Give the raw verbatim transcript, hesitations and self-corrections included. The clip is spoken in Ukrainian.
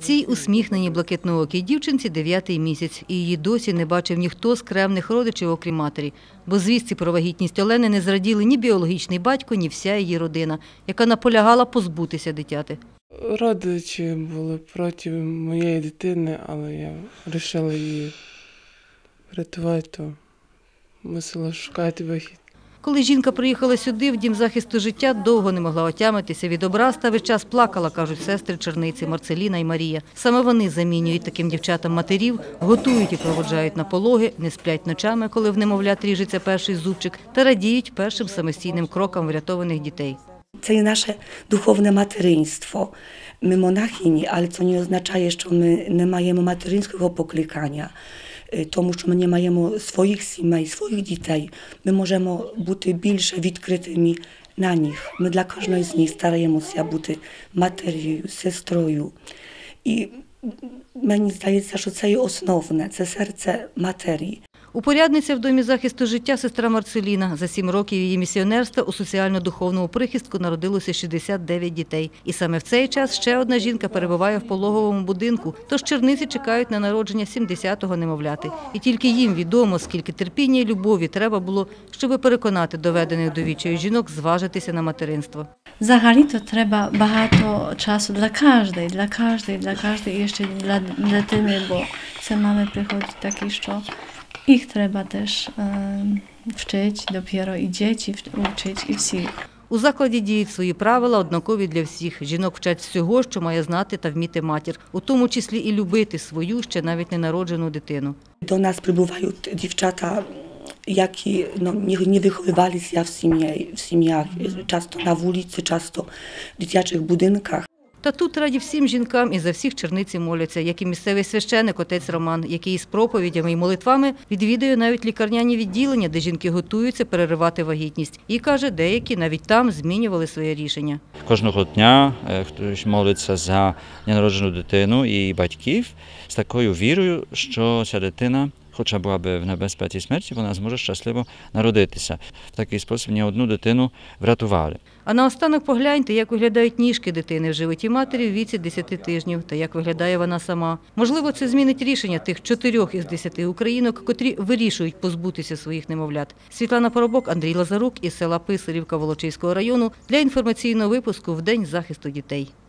Цій усміхненій блакитноокій дівчинці дев'ятий місяць, і її досі не бачив ніхто з кремних родичів, окрім матері. Бо звістці про вагітність Олени не зраділи ні біологічний батько, ні вся її родина, яка наполягала позбутися дитяти. Родичі були проти моєї дитини, але я вирішила її врятувати, то мусила шукати вихід. Коли жінка приїхала сюди, в Дім захисту життя, довго не могла отямитися від образ та весь час плакала, кажуть сестри Черниці Марцеліна і Марія. Саме вони замінюють таким дівчатам матерів, готують і проводжають на пологи, не сплять ночами, коли в немовлят ріжеться перший зубчик, та радіють першим самостійним крокам врятованих дітей. Це є наше духовне материнство. Ми монахині, але це не означає, що ми не маємо материнського покликання. Тому що ми не маємо своїх сімей, своїх дітей, ми можемо бути більше відкритими на них. Ми для кожної з них стараємося бути матерію, сестрою. І мені здається, що це є основне, це серце матері. Упорядниця в Домі захисту життя сестра Марцеліна. За сім років її місіонерства у соціально-духовному прихистку народилося шістдесят дев'ять дітей. І саме в цей час ще одна жінка перебуває в пологовому будинку, тож черниці чекають на народження сімдесятого немовляти. І тільки їм відомо, скільки терпіння і любові треба було, щоб переконати доведених до відчаю жінок зважитися на материнство. Взагалі-то треба багато часу для кожної, для кожної, для кожної і ще для дитини, бо це мами приходять такі, що їх треба теж е, вчити, доpiero і діти вчити, і всіх. У закладі діють свої правила, однакові для всіх. Жінок вчать всього, що має знати та вміти матір, у тому числі і любити свою, ще навіть ненароджену дитину. До нас прибувають дівчата, які no, nie, nie wychowywali w, сім'ї, в сім'ях, часто на вулиці, часто в дитячих будинках. Та тут раді всім жінкам і за всіх черниці моляться, як і місцевий священик отець Роман, який із проповідями і молитвами відвідує навіть лікарняні відділення, де жінки готуються переривати вагітність. І, каже, деякі навіть там змінювали своє рішення. Кожного дня хтось молиться за ненароджену дитину і батьків з такою вірою, що ця дитина, хоча була б в небезпеці смерті, вона зможе щасливо народитися. В такий спосіб ні одну дитину врятували. А наостанок погляньте, як виглядають ніжки дитини в животі матері в віці десяти тижнів, та як виглядає вона сама. Можливо, це змінить рішення тих чотирьох із десяти українок, котрі вирішують позбутися своїх немовлят. Світлана Поробок, Андрій Лазарук із села Писарівка Волочиського району для інформаційного випуску в День захисту дітей.